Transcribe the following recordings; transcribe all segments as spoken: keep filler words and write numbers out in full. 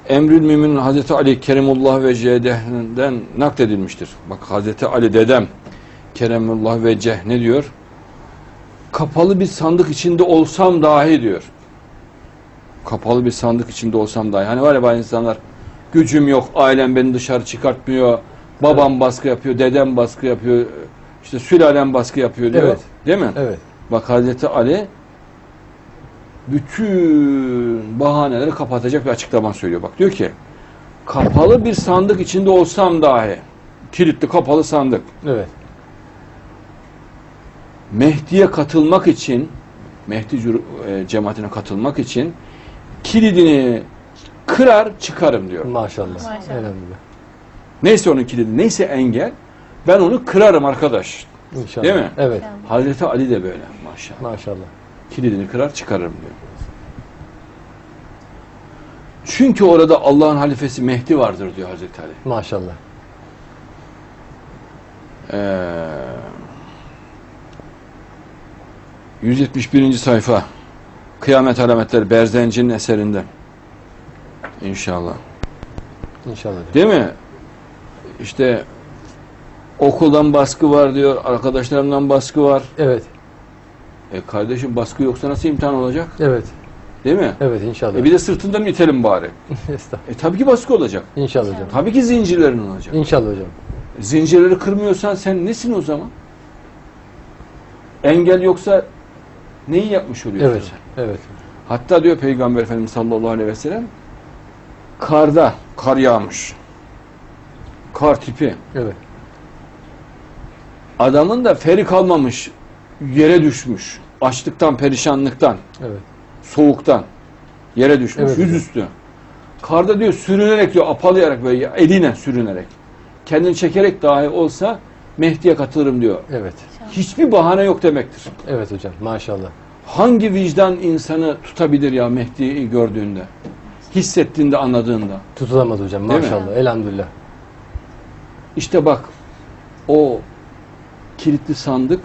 Emrül Müminin Hazreti Ali Keremullah ve Ceh'den nakledilmiştir. Bak Hazreti Ali dedem Keremullah ve Ceh ne diyor? Kapalı bir sandık içinde olsam dahi diyor. Kapalı bir sandık içinde olsam dahi. Hani var ya bazı insanlar gücüm yok, ailem beni dışarı çıkartmıyor, babam evet. baskı yapıyor, dedem baskı yapıyor, işte sülalem baskı yapıyor diyor. Evet. Değil mi? Evet. Bak Hazreti Ali bütün bahaneleri kapatacak bir açıklama söylüyor. Bak diyor ki kapalı bir sandık içinde olsam dahi, kilitli kapalı sandık. Evet. Mehdi'ye katılmak için, Mehdi e, cemaatine katılmak için kilidini kırar çıkarım diyor. Maşallah. Maşallah. Elhamdülillah. Neyse onun kilidi, neyse engel, ben onu kırarım arkadaş. İnşallah. Değil mi? Evet. Hazreti Ali de böyle maşallah. Maşallah. Kilidini kırar çıkarırım diyor. Çünkü orada Allah'ın halifesi Mehdi vardır diyor Hazreti Ali. Maşallah. Ee, yüz yetmiş birinci sayfa Kıyamet Alametleri Berzenci'nin eserinde. İnşallah. İnşallah. Değil mi? İşte okuldan baskı var diyor, arkadaşlarımdan baskı var. Evet. E kardeşim baskı yoksa nasıl imtihan olacak? Evet. Değil mi? Evet inşallah. E bir de sırtından itelim bari. E tabii ki baskı olacak. İnşallah hocam. Tabii ki zincirlerin olacak. İnşallah hocam. Zincirleri kırmıyorsan sen nesin o zaman? Engel yoksa neyi yapmış oluyorsun Evet. sen? Evet. Hatta diyor Peygamber Efendimiz sallallahu aleyhi ve sellem karda, kar yağmış. Kar tipi. Evet. Adamın da feri kalmamış. Yere düşmüş. Açlıktan, perişanlıktan, Evet. soğuktan yere düşmüş. Evet, yüzüstü. Karda diyor sürünerek diyor apalayarak böyle eline sürünerek. Kendini çekerek dahi olsa Mehdi'ye katılırım diyor. Evet. Hiçbir bahane yok demektir. Evet hocam. Maşallah. Hangi vicdan insanı tutabilir ya Mehdi'yi gördüğünde? Hissettiğinde, anladığında. Tutulamaz hocam. Değil mi? Maşallah. Elhamdülillah. İşte bak o kilitli sandık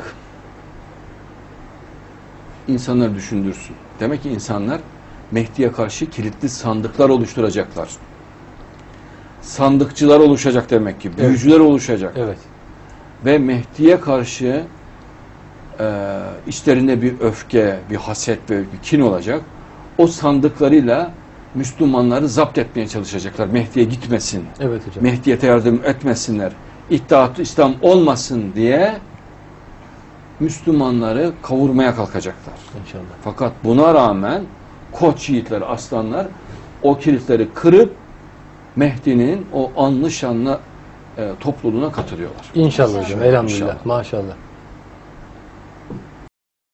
insanları düşündürsün. Demek ki insanlar Mehdi'ye karşı kilitli sandıklar oluşturacaklar. Sandıkçılar oluşacak demek ki. Büyücüler evet. oluşacak. Evet. Ve Mehdi'ye karşı e, içlerinde bir öfke, bir haset ve bir kin olacak. O sandıklarıyla Müslümanları zapt etmeye çalışacaklar. Mehdi'ye gitmesin. Evet hocam. Mehdi'ye yardım etmesinler. İttihat-ı İslam olmasın diye Müslümanları kavurmaya kalkacaklar. İnşallah. Fakat buna rağmen koç yiğitler, aslanlar o kilitleri kırıp Mehdi'nin o anlı şanlı e, topluluğuna katılıyorlar. İnşallah hocam. Elhamdülillah. İnşallah. Maşallah.